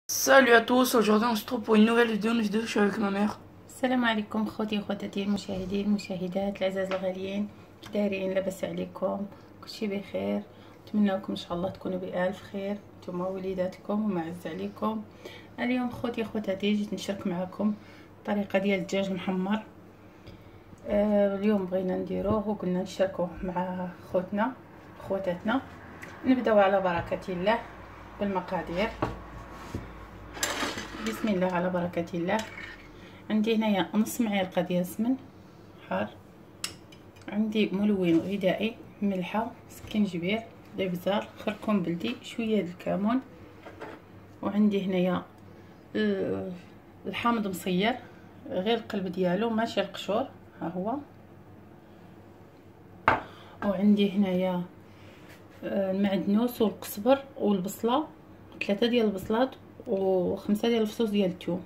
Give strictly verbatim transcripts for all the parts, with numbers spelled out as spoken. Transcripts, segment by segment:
Salut à tous, aujourd'hui on se retrouve pour une nouvelle vidéo, une vidéo je suis avec ma mère. السلام عليكم خوتي وخواتاتي المشاهدين المشاهدات العزاز الغاليين، كي دايرين؟ لاباس عليكم؟ كلشي بخير؟ نتمنى لكم ان شاء الله تكونوا بالف خير نتوما وليداتكم ومعز عليكم. اليوم خوتي وخواتاتي جيت نشارك معكم الطريقه ديال الدجاج المحمر. آه اليوم بغينا نديروه وقلنا نشاركوه مع خوتنا خواتاتنا. نبداو على بركه الله بالمقادير. بسم الله على بركه الله. عندي هنايا نص معلقه ديال السمن حار، عندي ملون غذائي، ملحه، سكنجبير، الابزار، خركم بلدي، شويه د الكمون، وعندي هنايا الحامض مصير غير القلب ديالو ماشي القشور، ها هو. وعندي هنايا المعدنوس والقزبر والبصله، ثلاثه ديال البصلات وخمسه ديال الفصوص ديال الثوم،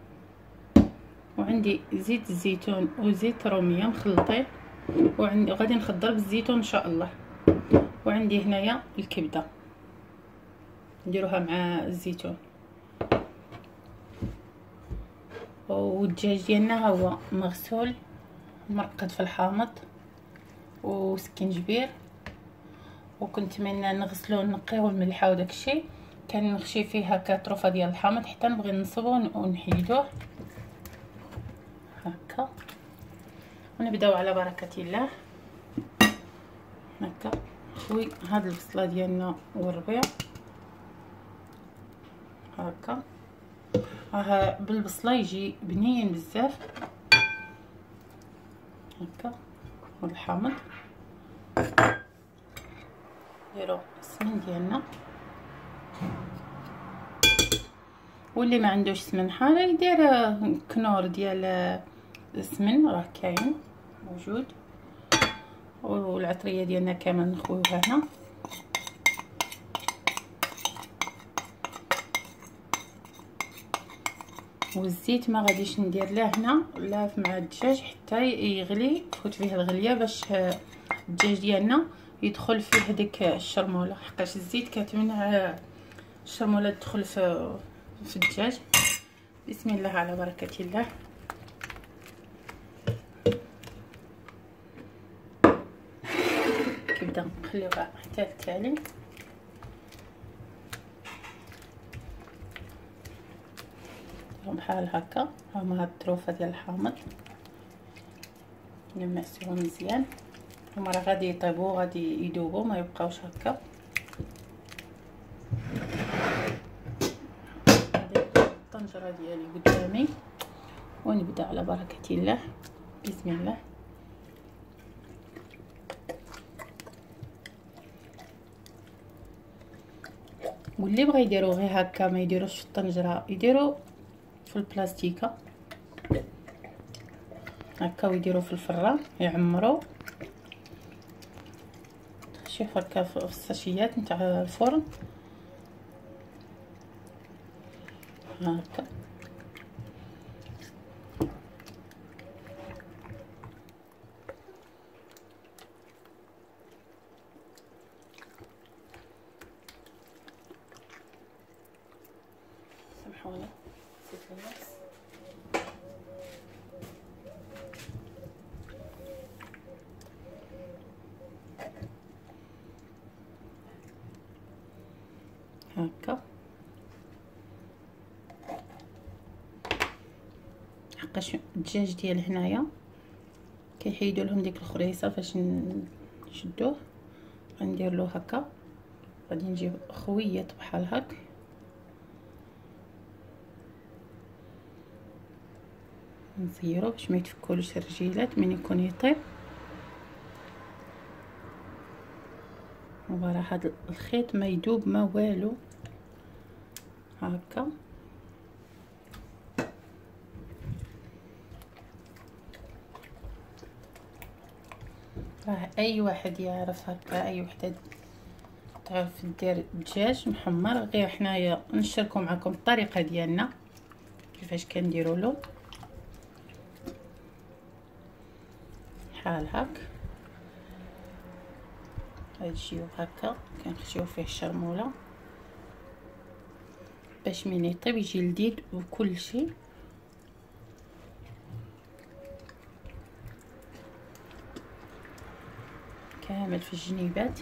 وعندي زيت الزيتون وزيت روميه مخلطين، وعندي غادي نخضر بالزيتون ان شاء الله. وعندي هنايا الكبده نديروها مع الزيتون. والدجاج ديالنا هو مغسول مرقد في الحامض وسكنجبير، وكنت من نغسلو ونقيه الملحه وداكشي، كان نخشي فيه هكا طروفه ديال الحامض حتى نبغي نصبو ونحيدوه هكا. ونبداو على بركه الله هكا. شوي هاد البصله ديالنا والربيع هكا، راه بالبصله يجي بنين بزاف هكا. والحامض نديرو السمن ديالنا، واللي ما عندوش سمن حار يدير كنور ديال السمن راه كاين موجود. والعطريه ديالنا كامل نخويوها هنا. والزيت ما غاديش ندير له هنا لا مع الدجاج حتى يغلي تفوت فيه الغليه باش الدجاج ديالنا يدخل فيه ديك الشرموله، حقاش الزيت كتمنع الشرموله تدخل في في الدجاج. بسم الله على بركه الله. كنبدا نخليوها حتى تالي. بحال هكا هما هاد الطروفه ديال الحامض نمسوهم مزيان، هما راه غادي يطيبوا غادي يذوبوا ما يبقاوش هكا. الطنجره ديالي قدامي ونبدا على بركه الله. بسم الله. واللي بغى يديرو غير هكا ما يديروش في الطنجره يديرو في البلاستيكه هكا، ويديرو في الفران يعمرو شي هكا في الساشيات نتاع الفرن هكا. سامحوني نسيت الناس. هكا حقاش الدجاج ديال هنايا كيحيدوا لهم ديك الخريصه فاش نشدوه، غندير له هكا. غادي نجيب خويط بحال هكا نصيرو باش ما يتفكولوش الرجيلات من يكون يطيب. وراه هذا الخيط ما يدوب ما والو هكا. راه اي واحد يعرف هكا، اي وحده تعرف دير دجاج محمر. غير حنايا نشاركو معكم الطريقه ديالنا كيفاش كنديروا له بحال هكا. غنجيو هكا كنخشيو فيه الشرموله باش من يطيب يجي لذيذ وكل شيء. كامل في الجنيبات.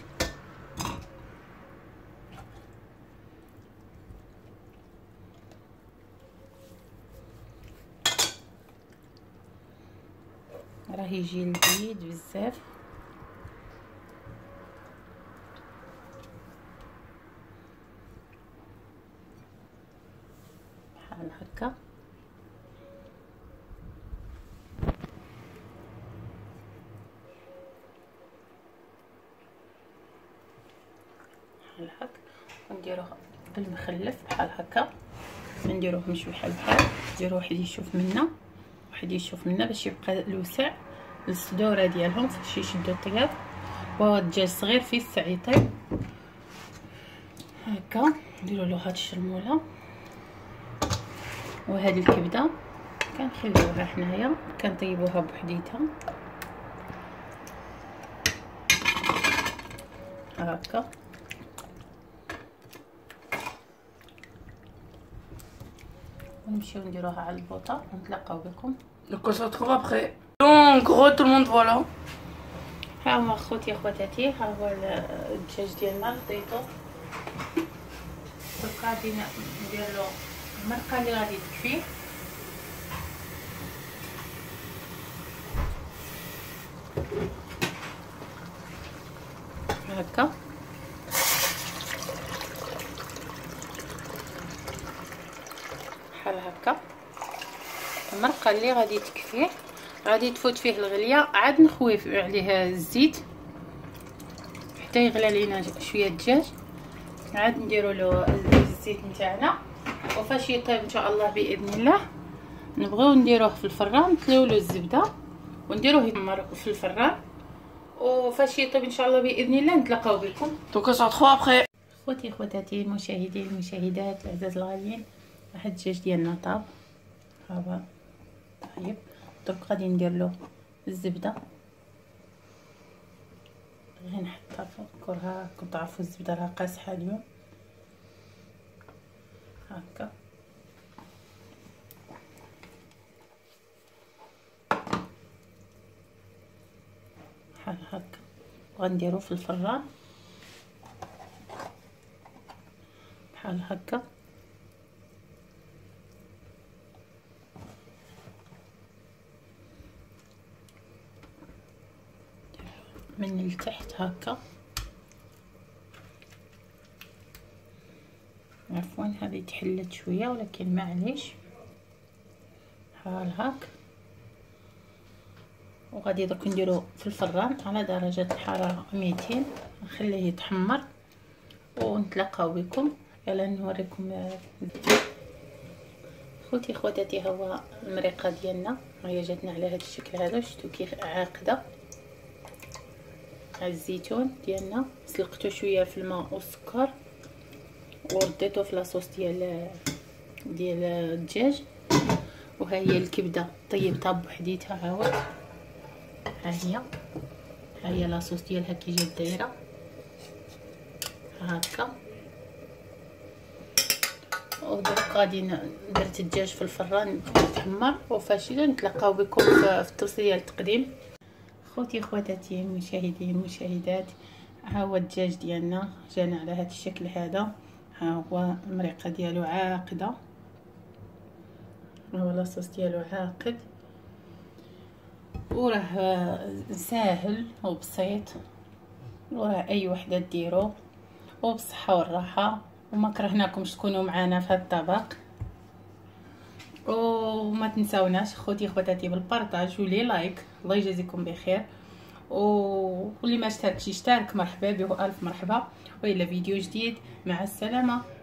راه يجي لذيذ بزاف. بحال هكا. بحال هكا ونديروه بالمخلف بحال هكا. نديروه مشوي بحال بحال. ديروا واحد يشوف منا واحد يشوف منا باش يبقى الوسع الصدوره ديالهم فاش يشدوا الطياب. وهذا الدجاج صغير فيه الساع يطيب هكا. نديروا له هاد الشرموله وهذه الكبده كنخليوها حنايا كنطيبوها بوحديتها هكا. ونمشيو نديروها على البوطه ونتلاقاو بكم. Donc on se retrouve après. Donc gros tout le monde voilà. ها هما خوتي خواتاتي، ها هو الدجاج ديالنا خديتو. دروك غادي ندير له المرقه اللي غادي تكفيه. هكا بحال هكا. المرقه اللي غادي تكفيه غادي تفوت فيه الغليه، عاد نخوي عليه الزيت حتى يغلى لينا شويه الدجاج، عاد نديروا له الزيت نتاعنا. وفاش يطيب ان شاء الله باذن الله نبغيو نديروه في الفران، نطليو له الزبده ونديروه يتمر في الفران. وفاش يطيب ان شاء الله باذن الله نتلاقاو بكم. Donc on se retrouve après. خوتي خواتاتي المشاهدين المشاهدات العزاز الغاليين، واحد الدجاج ديالنا طاب ها هو طيب. دروك غادي ندير له الزبده، غير نحطها كرها. كنت تعرفوا الزبده راه قاصحه اليوم هكا. بحال هكا وغنديرو في الفران بحال هكا. من التحت هكا. عفوا هذه تحلت شويه ولكن معليش. بحال هاك. وغادي درك نديرو في الفران على درجه الحراره مئتين، نخليه يتحمر ونتلاقاو بكم. يلا نوريكم خوتي خواتاتي. هو المريقه ديالنا هي جاتنا على هذا الشكل هذا، شفتوا كيف عاقده. على الزيتون ديالنا سلقته شويه في الماء والسكر ورديته في لاصوص ديال ديال الدجاج. وها هي الكبده طيبتها بوحديتها عاود. ها هي ها هي لاصوص ديالها كي جات دايره هكا. ودرك غادي درت الدجاج في الفران يتحمر. وفاش نتلاقاو بكم في التوصيه ديال التقديم. خوتي خواتاتي المشاهدين المشاهدات، ها هو الدجاج ديالنا جانا على هذا الشكل هذا. ها هو المريقه ديالو عاقده، ها هو لاصوص ديالو عاقد، وراه ساهل وبسيط، وراه اي وحده ديرو وبصحه والراحه. وما كرهناكمش تكونوا معنا في هذا الطبق. وما تنساوناش خوتي خواتاتي بالبارطاج ولي لايك. الله يجازيكم بخير. واللي ما اشتركش يشترك، مرحبا به، الف مرحبا. والى فيديو جديد، مع السلامه.